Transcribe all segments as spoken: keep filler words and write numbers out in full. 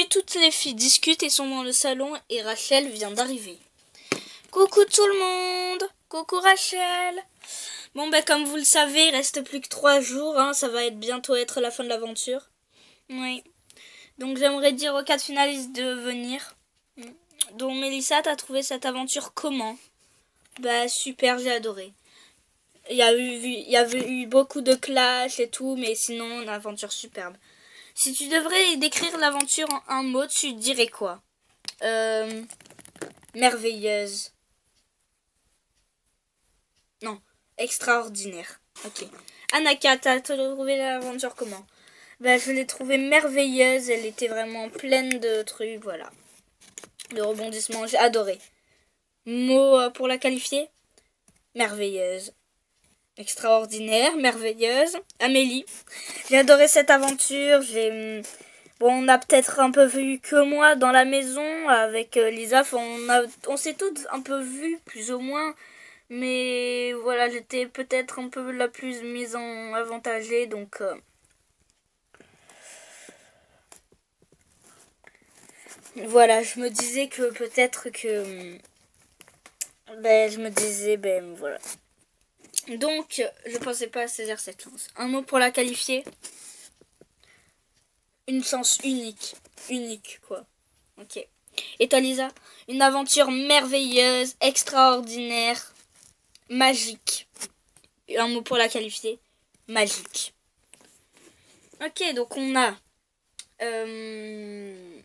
toutes les filles discutent et sont dans le salon et Rachel vient d'arriver. Coucou tout le monde. Coucou Rachel. Bon ben comme vous le savez, il reste plus que trois jours, hein, ça va être bientôt être la fin de l'aventure. Oui. Donc j'aimerais dire aux quatre finalistes de venir. Donc Mélissa, t'as trouvé cette aventure comment? Bah super, j'ai adoré. Il y a eu, il y avait eu beaucoup de clash et tout, mais sinon une aventure superbe. Si tu devrais décrire l'aventure en un mot, tu dirais quoi? euh, Merveilleuse. Non, extraordinaire. Ok. Anaka, t'as trouvé l'aventure comment? Bah, je l'ai trouvée merveilleuse. Elle était vraiment pleine de trucs, voilà. De rebondissements, j'ai adoré. Mot pour la qualifier? Merveilleuse. Extraordinaire, merveilleuse. Amélie. J'ai adoré cette aventure. J'ai... Bon, on a peut-être un peu vu que moi dans la maison avec Lisa. Enfin, on, a... on s'est toutes un peu vues, plus ou moins. Mais voilà, j'étais peut-être un peu la plus mise en avantagée, donc... Euh... Voilà, je me disais que peut-être que... Ben, je me disais, ben voilà. Donc, je pensais pas saisir cette chance. Un mot pour la qualifier? Une chance unique. Unique, quoi. Ok. Et toi, Lisa? Une aventure merveilleuse, extraordinaire, magique. Un mot pour la qualifier? Magique. Ok, donc on a... Euh...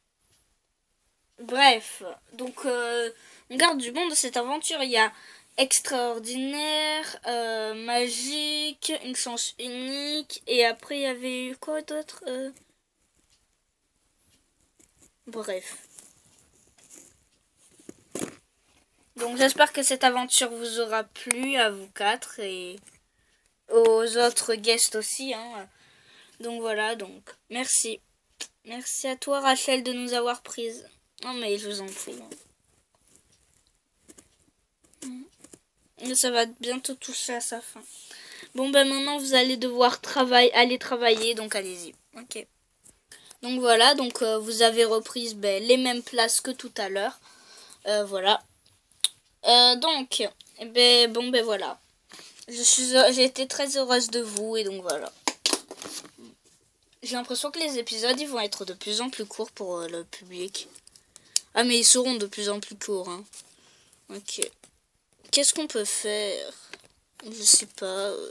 Bref, donc euh, on garde du bon de cette aventure. Il y a extraordinaire, euh, magique, une chance unique. Et après, il y avait eu quoi d'autre? euh... Bref. Donc j'espère que cette aventure vous aura plu à vous quatre et aux autres guests aussi. Hein. Donc voilà, donc merci. Merci à toi Rachel de nous avoir prises. Non mais je vous en prie. Ça va bientôt toucher à sa fin. Bon ben maintenant vous allez devoir travailler, aller travailler, donc allez-y. Ok. Donc voilà, donc euh, vous avez repris ben, les mêmes places que tout à l'heure. Euh, voilà. Euh, donc, eh ben bon ben voilà. Je suis, j'ai été très heureuse de vous et donc voilà. J'ai l'impression que les épisodes ils vont être de plus en plus courts pour euh, le public. Ah mais ils seront de plus en plus courts. Hein. Ok. Qu'est-ce qu'on peut faire? Je sais pas. Euh...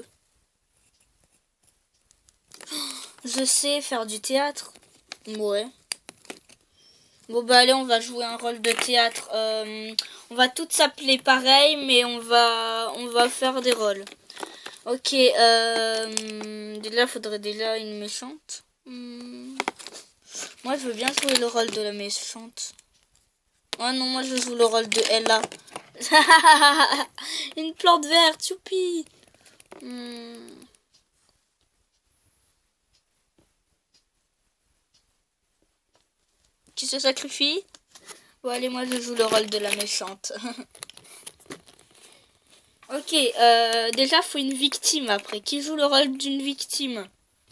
Je sais faire du théâtre. Ouais. Bon bah allez, on va jouer un rôle de théâtre. Euh, on va toutes s'appeler pareil, mais on va on va faire des rôles. Ok. Euh, déjà, faudrait déjà une méchante. Hmm. Moi, je veux bien jouer le rôle de la méchante. Oh non, moi je joue le rôle de Ella. Une plante verte, youpi. Hmm. Qui se sacrifie? Bon allez, moi je joue le rôle de la méchante. Ok, euh, déjà faut une victime après. Qui joue le rôle d'une victime?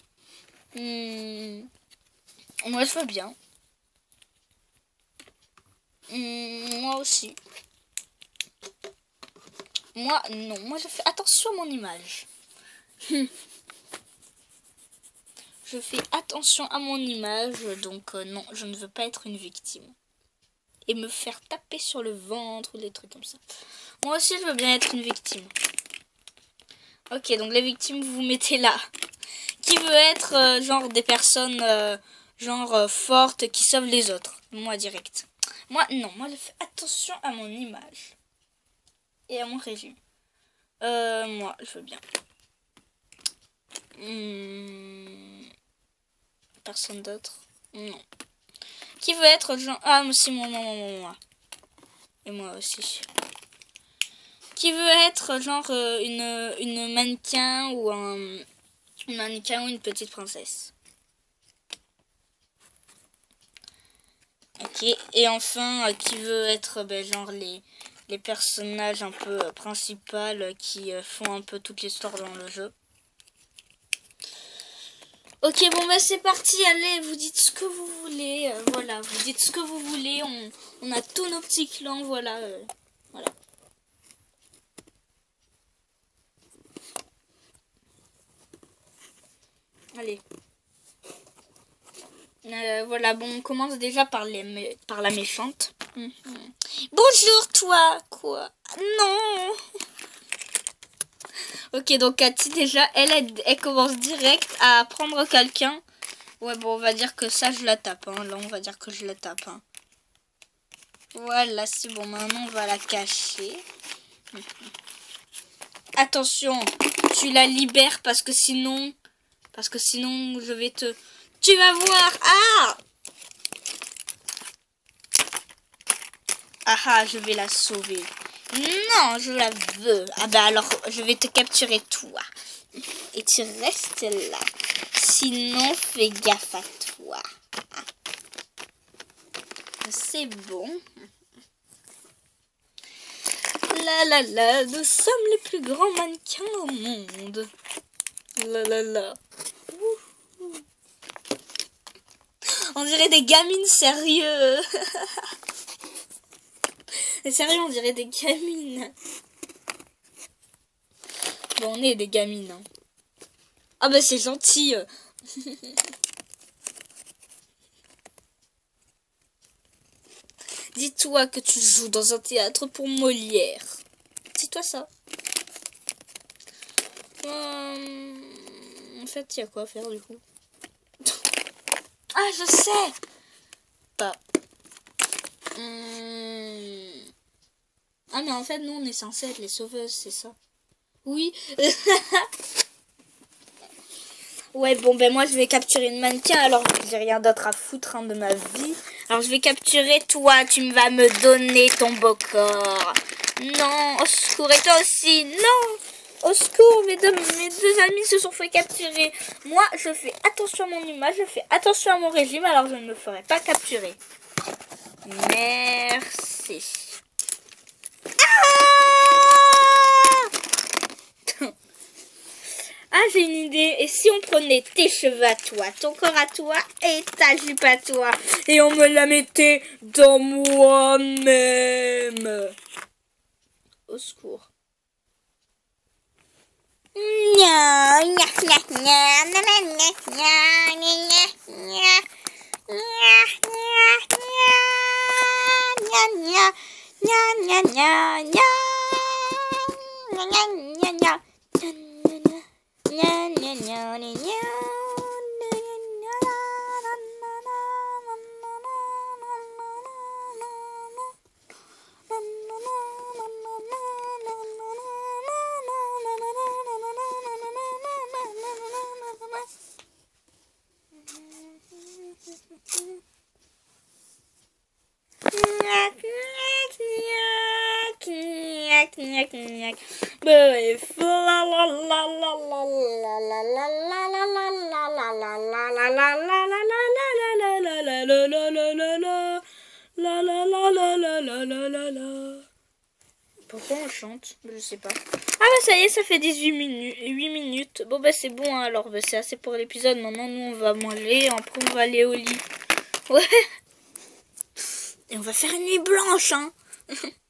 hmm. Moi je veux bien. hmm, Moi aussi. Moi non, moi je fais attention à mon image. Je fais attention à mon image, donc euh, non, je ne veux pas être une victime. Et me faire taper sur le ventre ou des trucs comme ça. Moi aussi, je veux bien être une victime. Ok, donc les victimes, vous vous mettez là. Qui veut être euh, genre des personnes euh, genre euh, fortes qui sauvent les autres? Moi, direct. Moi, non, moi, je fais attention à mon image. Et à mon régime. Euh, moi, je veux bien. Hmm... Personne d'autre? Non. Qui veut être genre... Ah, aussi, moi, moi, moi, moi. Et moi aussi. Qui veut être genre euh, une, une mannequin ou un... Une mannequin ou une petite princesse? Ok. Et enfin, euh, qui veut être ben, genre les, les personnages un peu euh, principaux euh, qui euh, font un peu toute l'histoire dans le jeu? Ok, bon bah c'est parti, allez, vous dites ce que vous voulez, euh, voilà. voilà, vous dites ce que vous voulez. On, on a tous nos petits clans, voilà. Euh, voilà. Allez. Euh, voilà, bon, on commence déjà par, les, par la méchante. Mm-hmm. Bonjour, toi. Quoi? Non. Ok, donc Cathy, déjà, elle, elle, elle commence direct à prendre quelqu'un. Ouais, bon, on va dire que ça, je la tape. Hein. Là, on va dire que je la tape. Hein. Voilà, c'est bon. Maintenant, on va la cacher. Attention, tu la libères parce que sinon... Parce que sinon, je vais te... Tu vas voir. Ah! Ah ah, je vais la sauver. Non, je la veux. Ah bah alors, je vais te capturer toi. Et tu restes là. Sinon, fais gaffe à toi. C'est bon. La la la, nous sommes les plus grands mannequins au monde. La la la. On dirait des gamines sérieux. Sérieux, on dirait des gamines. Bon, on est des gamines. Hein. Ah bah c'est gentil. Dis-toi que tu joues dans un théâtre pour Molière. Dis-toi ça. Euh... En fait, il y a quoi à faire du coup? Ah, je sais. Pas. Hum... Ah, mais en fait, nous, on est censés être les sauveuses, c'est ça? Oui. Ouais, bon, ben moi, je vais capturer une mannequin, alors j'ai rien d'autre à foutre hein, de ma vie. Alors, je vais capturer toi, tu me vas me donner ton beau corps. Non, au secours, et toi aussi, non. Au secours, mes deux, mes deux amis se sont fait capturer. Moi, je fais attention à mon image, je fais attention à mon régime, alors je ne me ferai pas capturer. Merci. Ah, j'ai une idée. Et si on prenait tes cheveux à toi, ton corps à toi et ta jupe à toi, et on me la mettait dans moi-même? Au secours. Bref, la la la la la la la la la la la la la la la la la la. Pourquoi on chante? Je sais pas. Ah bah ça y est, ça fait dix-huit minutes. huit minutes. Bon bah c'est bon hein, alors bah, c'est assez pour l'épisode. Maintenant nous on va manger, après on va aller au lit. Ouais. Et on va faire une nuit blanche hein.